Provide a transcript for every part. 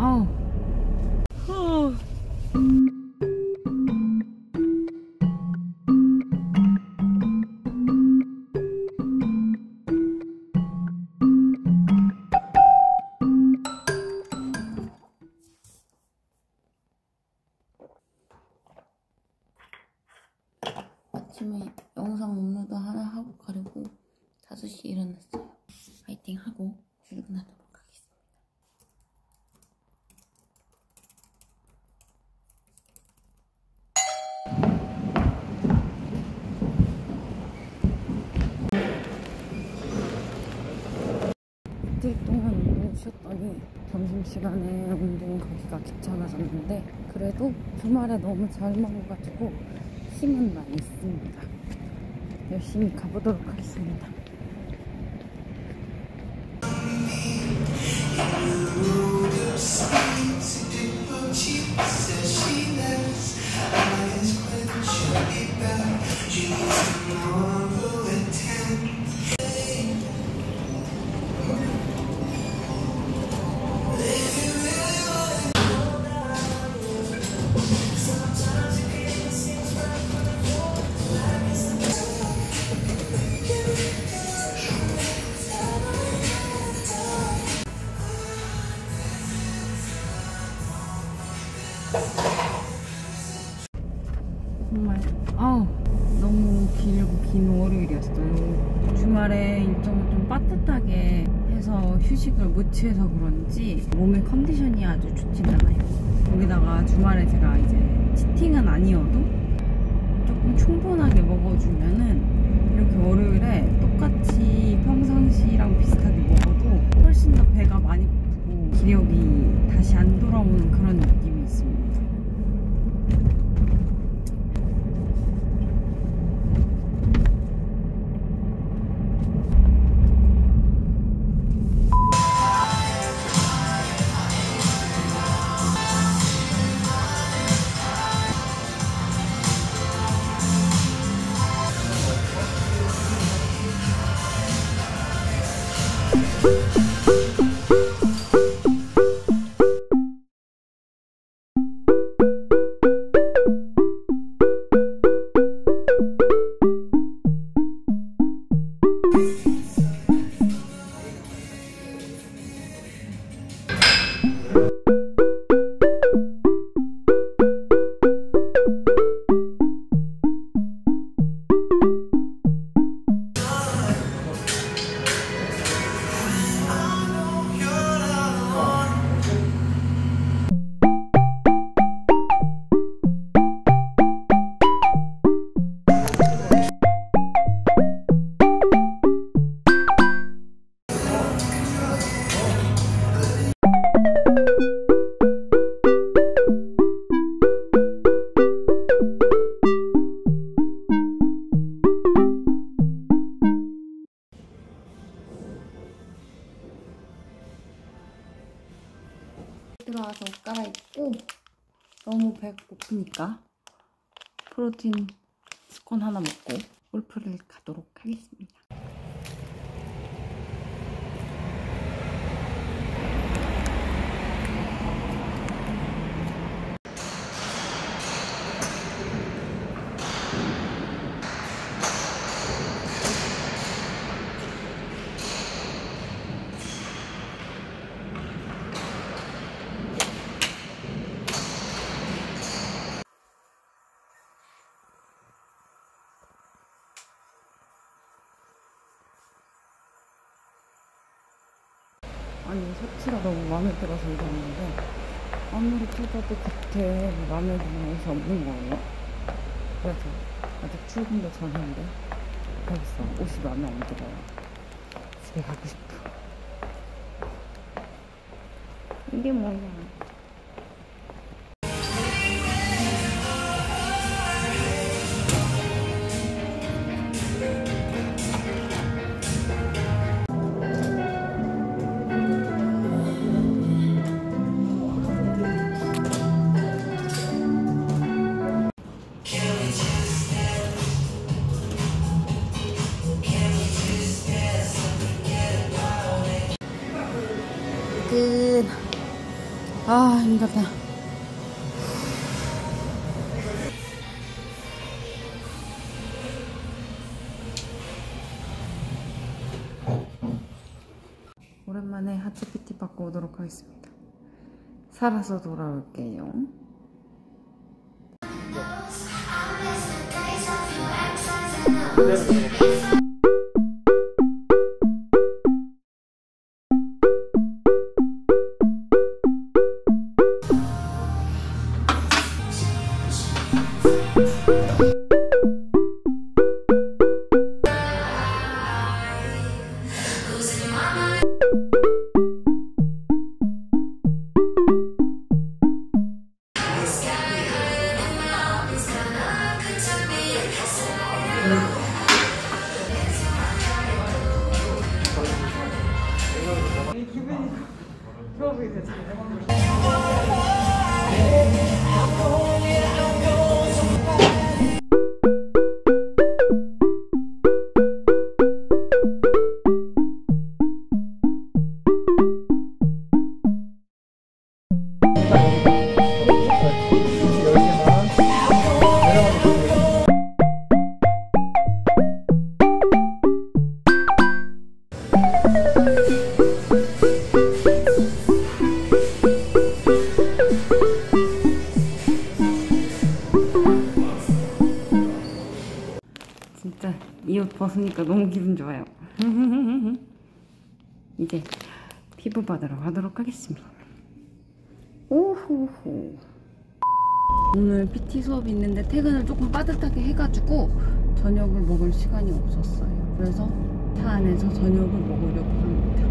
아우. 아침에 영상 업로드 하나 하고 가려고 5시에 일어났어요. 파이팅 하고 출근하도록 하겠습니다. 이틀 동안 운동 쉬었더니 점심시간에 운동 가기가 귀찮아졌는데 그래도 주말에 너무 잘 먹어가지고 힘은 많이 있습니다. 열심히 가보도록 하겠습니다. 정말 너무 길고 긴 월요일이었어요. 주말에 일정을 좀 빠듯하게 해서 휴식을 못 취해서 그런지 몸의 컨디션이 아주 좋진 않아요. 거기다가 주말에 제가 이제 치팅은 아니어도 조금 충분하게 먹어주면은 이렇게 월요일에 똑같이 평상시랑 비슷하게 먹어도 훨씬 더 배가 많이 고프고 기력이 다시 안 돌아오는 그런 느낌이 있습니다. 들어와서 옷 갈아입고 너무 배고프니까 프로틴 스콘 하나 먹고 골프를 가도록 하겠습니다. 아니 셔츠가 너무 마음에 들어서 입었는데 아무리 찾아도 겉에 마음에 드는 옷이 없는 거예요. 그래서 아직 출근도 전인데 벌써 옷이 마음에 안 들어요. 집에 가고 싶어. 이게 뭐야. 아, 힘들다. 오랜만에 하체 PT 받고 오도록 하겠습니다. 살아서 돌아올게요. 진짜 이 옷 벗으니까 너무 기분 좋아요. 이제 피부 받으러 가도록 하겠습니다. 오호호. 오늘 PT 수업이 있는데 퇴근을 조금 빠듯하게 해가지고 저녁을 먹을 시간이 없었어요. 그래서 차 안에서 저녁을 먹으려고 합니다.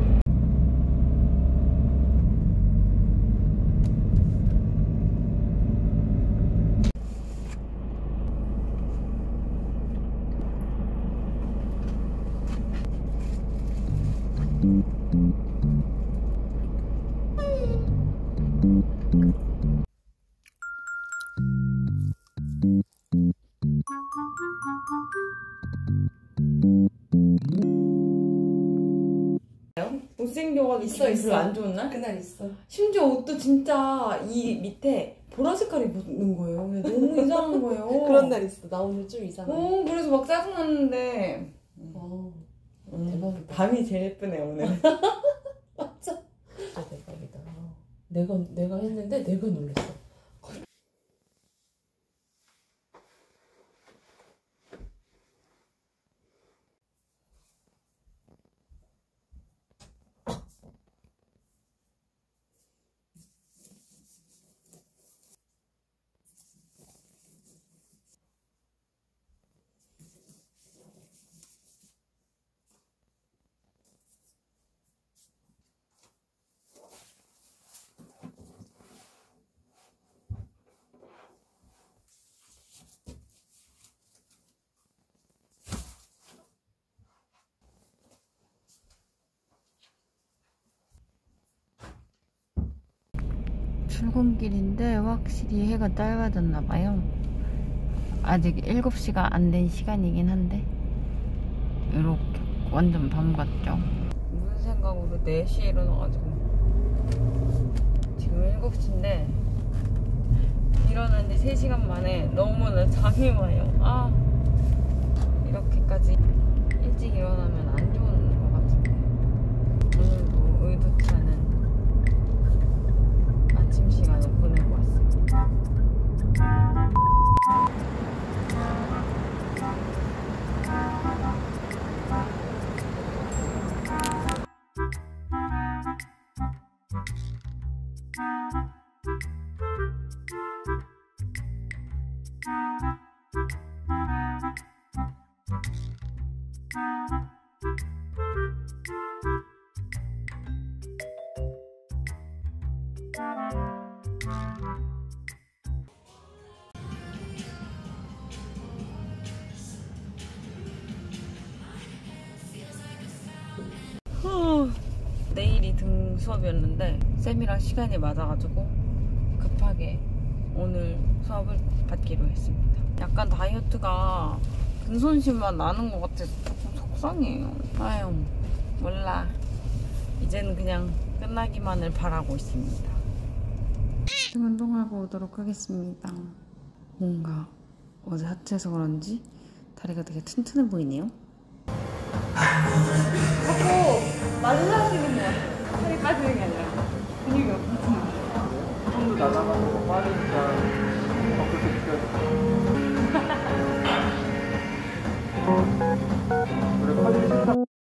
못생겨가지고 있어. 안 좋은 날? 그날 있어. 심지어 옷도 진짜 이 밑에 보라 색깔이 묻는 거예요. 너무 이상한 거예요. 그런 날 있어. 나 오늘 좀 이상해. 그래서 막 짜증났는데 대박이다. 밤이 제일 예쁘네 오늘. 맞아. 진짜 대박이다. 내가 했는데 내가 놀랐어. 출근길인데 확실히 해가 짧아졌나봐요. 아직 7시가 안 된 시간이긴 한데 이렇게 완전 밤 같죠? 무슨 생각으로 4시에 일어나가지고 지금 7시인데 일어난 지 3시간 만에 너무나 잠이 와요. 아, 이렇게까지 일찍 일어나면 안 좋은 것 같은데 오늘도 의도치 않은 아침 시간을 보내고 왔습니다. 내일이 등 수업이었는데 쌤이랑 시간이 맞아가지고 급하게 오늘 수업을 받기로 했습니다. 약간 다이어트가 근손실만 나는 것 같아서 조금 속상해요. 아유, 몰라. 이제는 그냥 끝나기만을 바라고 있습니다. 운동하고 오도록 하겠습니다. 뭔가 어제 하체해서 그런지 다리가 되게 튼튼해 보이네요. 자꾸 말라지는 것 같아. 살이 빠지는 게 아니라 근육이 없어지는 좀 나가면 빠지니까 어떻게 그래 빠지기 싫다.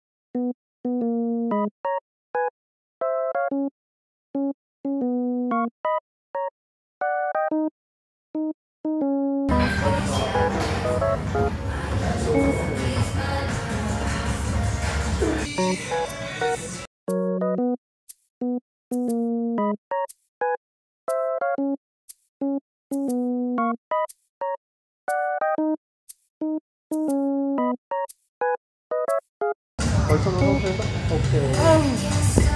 벌써 넣어서 오케이.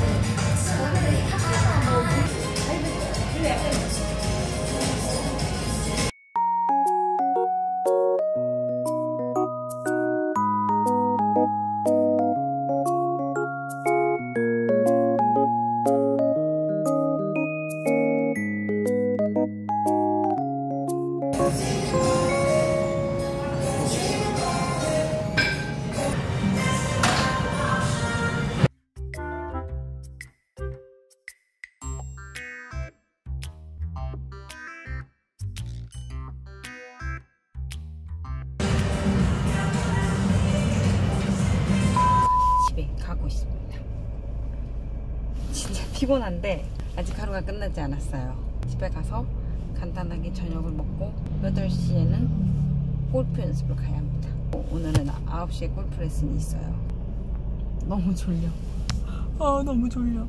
집에 가고 있습니다. 진짜 피곤한데 아직 하루가 끝나지 않았어요. 집에 가서 간단하게 저녁을 먹고 8시에는 골프 연습을 가야 합니다. 오늘은 9시에 골프 레슨이 있어요. 너무 졸려. 너무 졸려.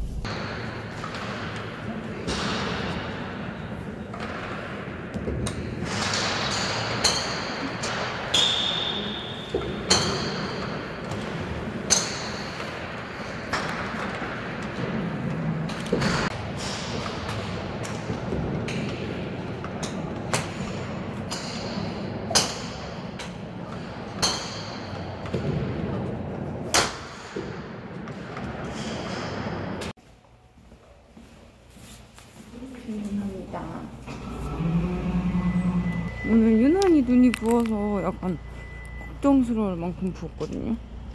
오늘 유난히 눈이 부어서 약간 걱정스러울 만큼 부었거든요.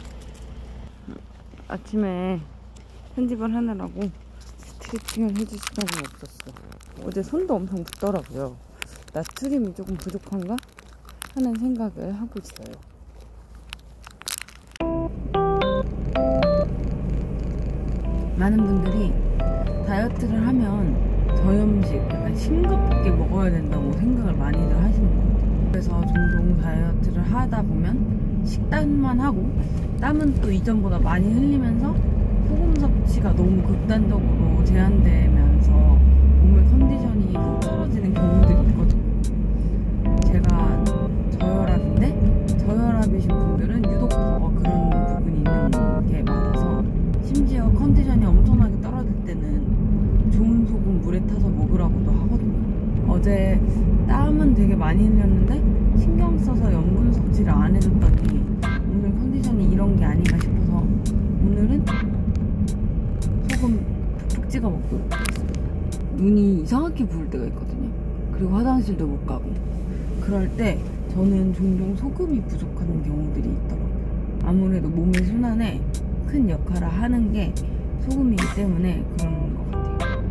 아침에 편집을 하느라고 스트레칭을 해줄 시간이 없었어. 어제 손도 엄청 붓더라고요. 나트륨이 조금 부족한가 하는 생각을 하고 있어요. 많은 분들이 다이어트를 하면 저염식, 약간 싱겁게 먹어야 된다고 생각을 많이들 하시는 것 같아요. 그래서 종종 다이어트를 하다 보면 식단만 하고 땀은 또 이전보다 많이 흘리면서 소금 섭취가 너무 극단적으로 제한되면서 몸의 컨디션이 훅 떨어지는 경우들이 있거든요. 제가 저혈압인데 저혈압이신 분들은 유독 더 그런 부분이 있는 게 많아서 심지어 컨디션이 엄청나게 떨어질 때는 좋은 소금 물에 타서 먹으라고도 하거든요. 어제 땀은 되게 많이 흘렸는데 신경 써서 염분 섭취를 안 해줬더니 오늘 컨디션이 이런 게 아닌가 싶어서 오늘은 소금 푹푹 찍어 먹고 있습니다. 눈이 이상하게 부을 때가 있거든요. 그리고 화장실도 못 가고 그럴 때 저는 종종 소금이 부족한 경우들이 있더라고요. 아무래도 몸의 순환에 큰 역할을 하는 게 소금이기 때문에 그런 것 같아요.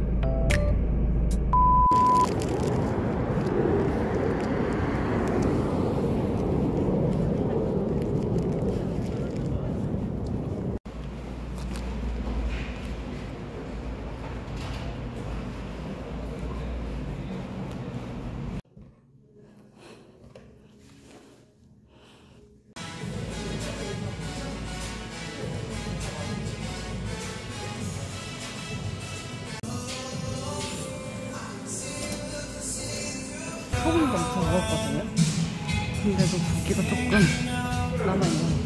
소금도 엄청 먹었거든요. 근데도 붓기가 조금 남아있는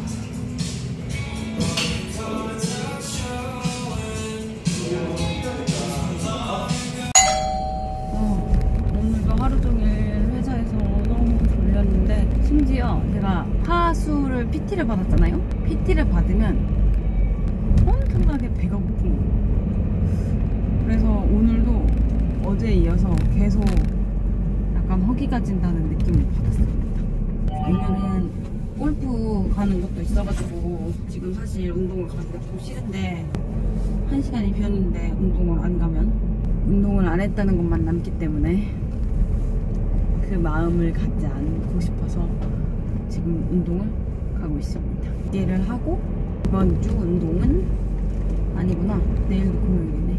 오늘도 하루 종일 회사에서 너무 졸렸는데 심지어 제가 하수를 PT를 받았잖아요. PT를 받으면 엄청나게 배가 고픈 거예요. 그래서 오늘도 어제에 이어서 계속 약간 허기가 진다는 느낌을 받았습니다. 오늘은 골프 가는 것도 있어가지고 지금 사실 운동을 가기가 좀 싫은데 1시간이 비었는데 운동을 안 가면 운동을 안 했다는 것만 남기 때문에 그 마음을 갖지 않고 싶어서 지금 운동을 가고 있습니다. 얘를 하고 이번 주 운동은 아니구나. 내일도 금요일이네.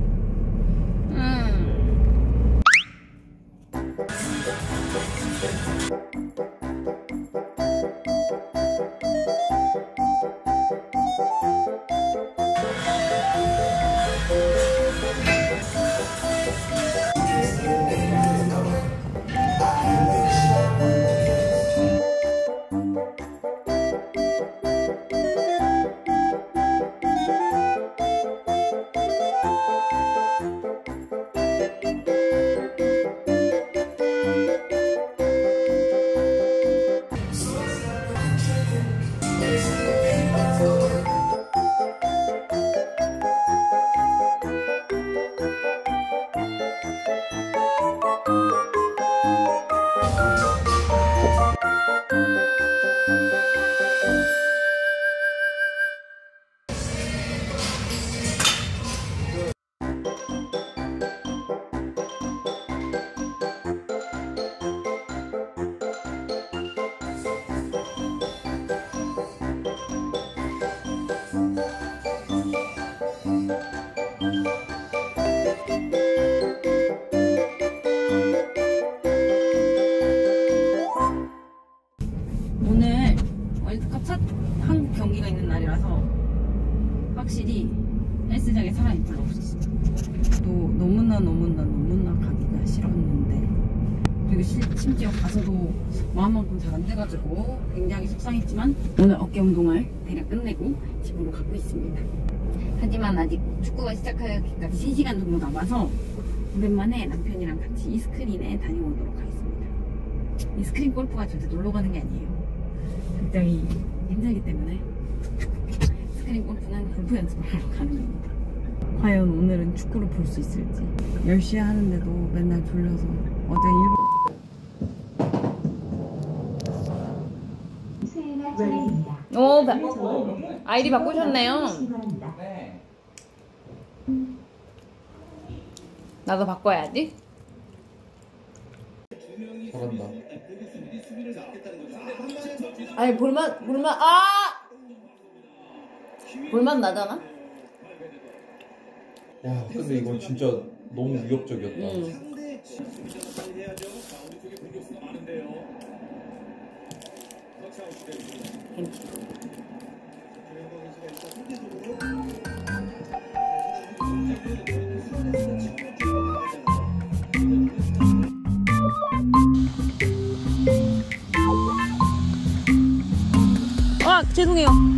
오늘 월드컵 첫 한국 경기가 있는 날이라서 확실히 헬스장에 사람이 별로 없었어요. 또 너무나 가기가 싫었는데, 그리고 심지어 가서도 마음만큼 잘 안 돼가지고 굉장히 속상했지만 오늘 어깨 운동을 대략 끝내고 집으로 가고 있습니다. 하지만 아직 축구가 시작하기까지 3시간 정도 남아서 오랜만에 남편이랑 같이 이스크린에 다녀오도록 하겠습니다. 이스크린 골프가 절대 놀러 가는 게 아니에요. 굉장히 힘들기 때문에 스크린 골프는 골프 연습을 하러 가는 겁니다. 과연 오늘은 축구를 볼 수 있을지. 10시에 하는데도 맨날 졸려서 어제 아이디 바꾸셨네요. 나도 바꿔야지. 잘한다. 아니 볼만 나잖아. 야, 근데 이건 진짜 너무 위협적이었다. 죄송해요.